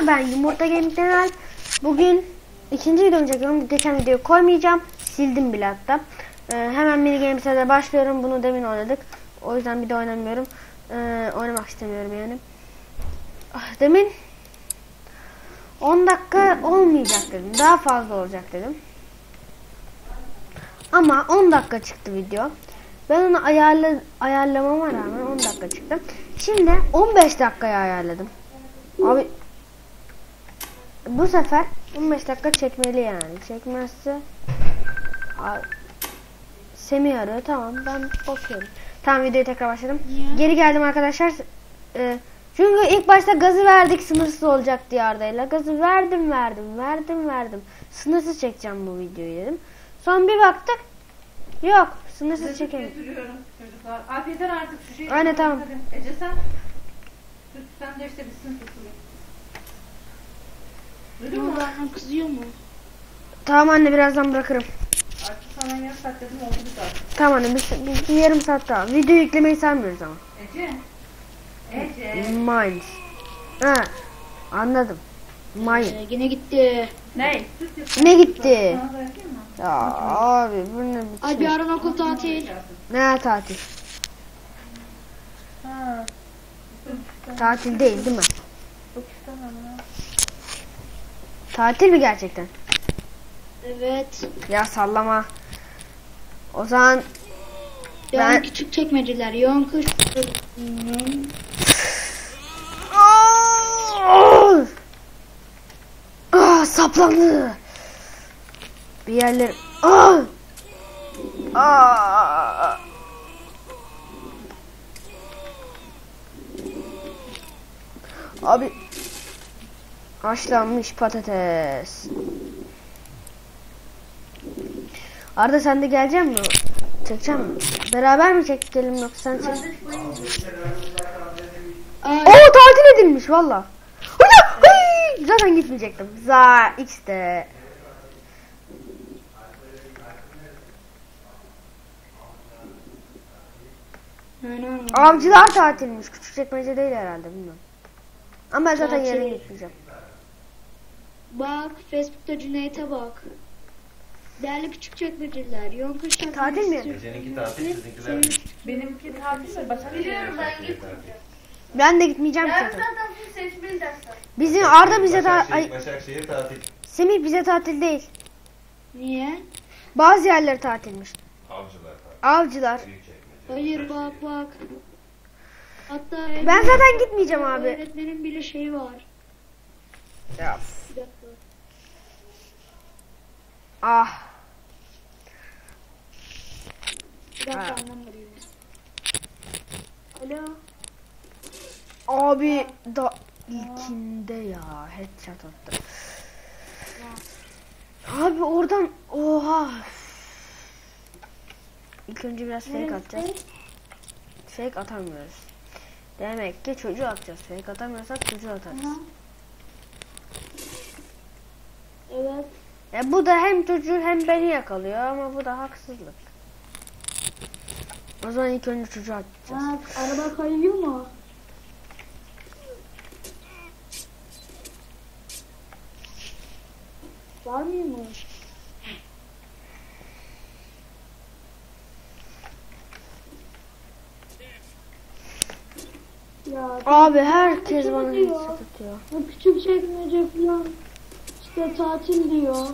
arkadaşlar, ben Yumurta Gaming'den Alp. Bugün ikinci videomu çekiyorum. Geçen videoyu koymayacağım. Sildim bile hatta. Hemen mini games'e de başlıyorum. Bunu demin oynadık. O yüzden bir de oynamıyorum. Oynamak istemiyorum yani. Demin 10 dakika olmayacak dedim. Daha fazla olacak dedim. Ama 10 dakika çıktı video. Ben onu ayarlamama rağmen 10 dakika çıktı. Şimdi 15 dakikaya ayarladım. Abi bu sefer 15 dakika çekmeli yani. Çekmezse abi, Semih arıyor. Tamam, ben bakıyorum. Tamam, videoyu tekrar başladım. Geri geldim arkadaşlar. Çünkü ilk başta gazı verdik, sınırsız olacak diye Arda'yla. Gazı verdim. Sınırsız çekeceğim bu videoyu dedim. Son bir baktık. Yok, sınırsız çekemiyorum. Çocuklar. Afiyetler artık şu şeyi. Aynen, tamam. Ece sen de işte bitsin tutulur. Duydun mu? Bana kızıyor mu? Tamam anne, birazdan bırakırım. Artık sana yarım saat dedim, oldu bir saat. Tamam anne, bir yarım saat daha. Video yüklemeyi sanmıyoruz ama. Ece. Minds. Ha, anladım. Mine. Yine gitti. Ne? Ne gitti? Sana bırakayım mı? Ya abi, bu ne Ay bir biçim? yarın okul tatil. Ne tatil? Ha. Tatil değil mi? Çok istemem ya. Tatil mi gerçekten? Evet. Ya sallama. O zaman Yani Ben- küçük çekmeceler. Yoğun kış. saplandı. Bir yerler. Abi, haşlanmış patates. Arda, sen de gelecek mi? Çekecek mi? Beraber mi çekelim yoksa sen çek? Ay, Oo, tatil edilmiş valla. Zaten gitmeyecektim. X'te. Avcılar tatilmiş. Küçükçekmece değil herhalde, bilmiyorum. Ama ben zaten Tatil. yarın gitmeyeceğim. bak Facebook'ta Cüneyt'e bak. Değerli küçük çekmeceler. Yoğun kış Tatil mi? Geceninki tatil, sizinkiler Benimki tatil başka bir yer. Ben de gitmeyeceğim ki zaten. zaten full seçmeli dersler. Bizim Arda bize Başakşehir tatil. Semih bize tatil değil. Niye? Bazı yerleri tatilmiş. Avcılar tatil. Avcılar. Büyükçekmece. Hayır bak. Hatta Ben zaten gitmeyeceğim abi. öğretmenin bile şeyi var. Ya. Bir dakika. Ah. Bir dakika Ha. annem arıyor. Alo. Abi da ilkinde ya headshot attı. Abi oradan oha. İlk önce biraz fake atacağız. Fake atamıyoruz. Demek ki çocuğu atacağız. Fake atamıyorsak çocuğu atarız. Aha. Evet. Bu da hem çocuğu hem beni yakalıyor ama bu da haksızlık. O zaman ilk önce çocuğu atacağız. Ha, araba kayıyor mu? Var mıymış? Ya Abi herkes bana diyor. headshot atıyor. bu küçük çekmece falan işte tatil diyor.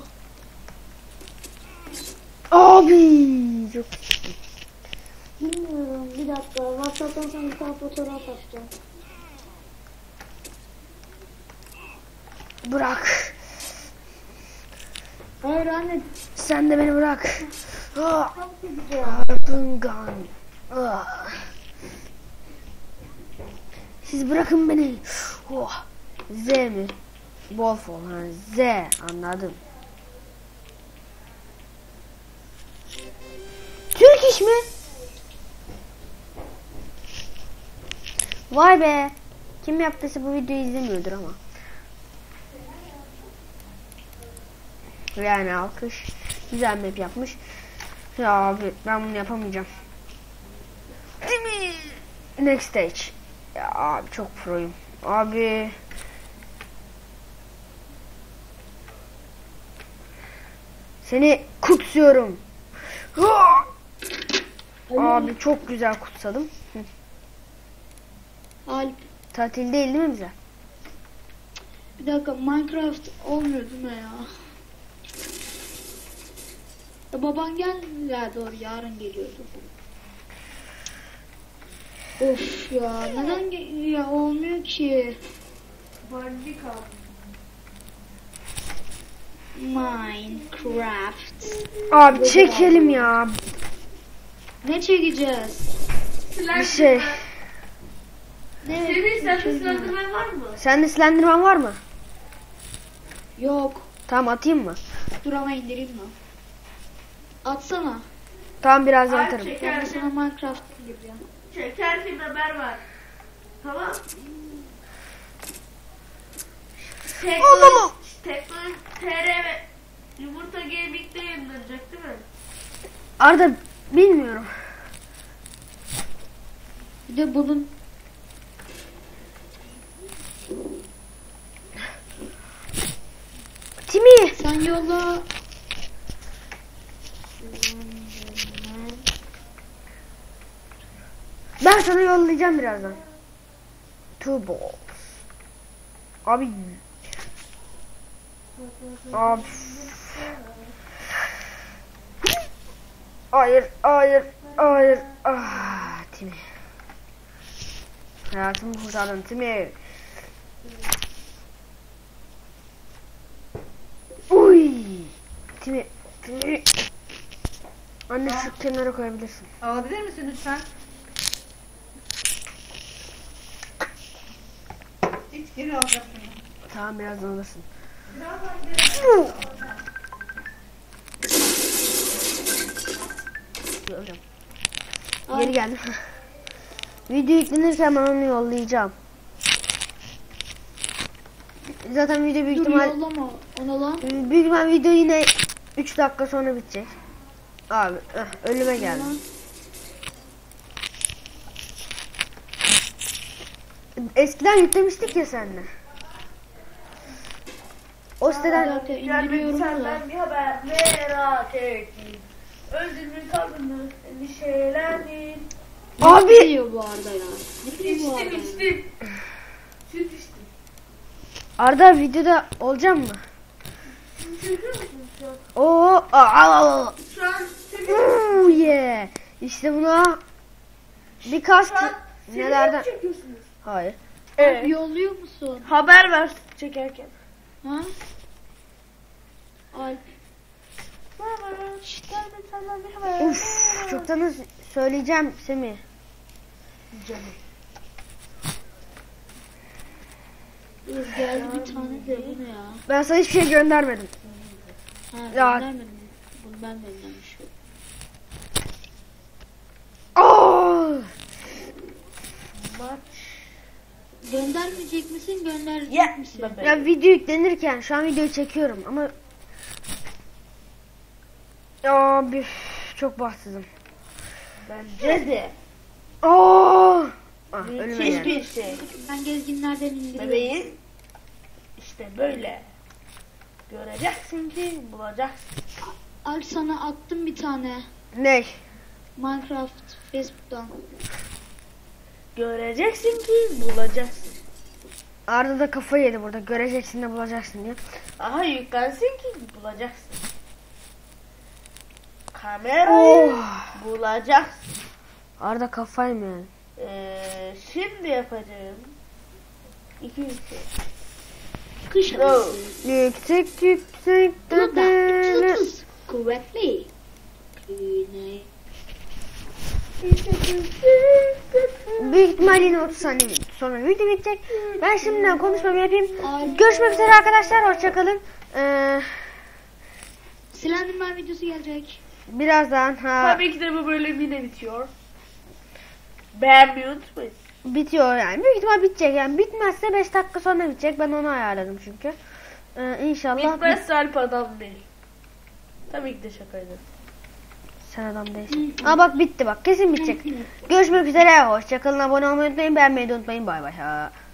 Abi çok Bilmiyorum, bir dakika WhatsApp'tan sana bir tane fotoğraf atacağım. bırak. Hayır anne, Sen de beni bırak. Ah, çok güzel. Harpun gun. Ah. Siz bırakın beni. Oh. Z mi? Wolf ol. Ha, Z anladım. Türk iş mi? Vay be. Kim yaptıysa bu videoyu izlemiyordur ama. Yani alkış. Güzel map yapmış. Ya abi ben bunu yapamayacağım. Değil mi? Next stage. Ya abi çok proyum. Abi. Seni kutsuyorum. Ali, Abi çok güzel kutsadım. Alp. Tatil değil mi bize? Bir dakika, Minecraft olmuyor değil mi ya? Baban ya doğru, yarın geliyordu. Of ya, neden ya olmuyor ki? Minecraft. Abi çekelim ya. Ne çekeceğiz? Bir şey. Ne? Semih sende slenderman var mı? Sende Slenderman var mı? Yok. Tamam atayım mı? Dur ama indireyim mi? Atsana. Tamam birazdan Alp atarım. Ben de çekersin. sana Minecraft gireceğim. Çekersin haber var. Tamam. Oğlum. Teknoloji TR ve Yumurta Gaming'de yayınlanacak değil mi? Arda bilmiyorum. Bir de bunun Timi. sen yolla. Ben sana yollayacağım birazdan. Two balls. Abi. Abi. Hayır, hayır, hayır. Ah, Timi. Hayatımı kurtardın Timi. Uy. Timi. Timi. Anne şu kenara koyabilirsin. Alabilir misin lütfen? Hiç geri alacaksın. Tamam birazdan alırsın. Hocam. Geri geldim. Video yüklenirken ben onu yollayacağım. Zaten video büyük Dur ihtimal yollama ona lan. büyük ihtimal video yine 3 dakika sonra bitecek. Abi ölüme geldim. Eskiden yüklemiştik ya seninle. O siteden Zaten indiriyorum da. bir haber merak ettim. Özümün tadını endişelendim. Abi Ne diyor bu arada ya? Ne diyor bu arada? İçtim. Süt içtim. Arda videoda olacak mı? Çekiyor musun şu an? Oo, Şu an Semih. oh yeah. İşte buna bir kask nelerden? çekiyorsunuz? Hayır. Alp yolluyor musun? Haber ver çekerken. Ha? Alp. Uf, çoktan söyleyeceğim Semih. Dur geldi bir tane de bu ne ya? Ben sana hiçbir şey göndermedim. Ha Ya. göndermedim mi? Bunu ben göndermişim. Oh! Göndermeyecek misin? Gönderecek misin? Ya video yüklenirken şu an videoyu çekiyorum ama abi çok bahtsızım. Bence de. Oh! Ölüme geldim. Hiçbir şey. Ben gezginlerden indiriyorum. Bebeğin işte böyle. Göreceksin ki bulacaksın. Alp sana attım bir tane. Ne? Minecraft Facebook'tan. Göreceksin ki bulacaksın. Arda da kafayı yedi burada. Göreceksin de bulacaksın diye. Aha yüklensin ki bulacaksın. Kamerayı bulacaksın. Arda kafayı mı yani? Şimdi yapacağım. 2 3 Kış No. havası. Yüksek yüksek Burada dedene. 330 kuvvetli. Güney. Büyük ihtimalle yine 30 saniye sonra video bitecek. Ben şimdiden konuşmamı yapayım. Ay. Görüşmek üzere arkadaşlar. Hoşçakalın. Slenderman videosu gelecek. Birazdan Tabii ki de bu bölüm yine bitiyor. Beğenmeyi unutmayın. bitiyor yani. Büyük ihtimal bitecek. Yani bitmezse 5 dakika sonra bitecek. Ben onu ayarladım çünkü. İnşallah Bitmez Alp adam değil. Tabii ki de şakaydı. sen adam değilsin. Aa bak bitti bak. Kesin bitecek. Görüşmek üzere. Hoşçakalın. Abone olmayı unutmayın. Beğenmeyi de unutmayın. Bay bay.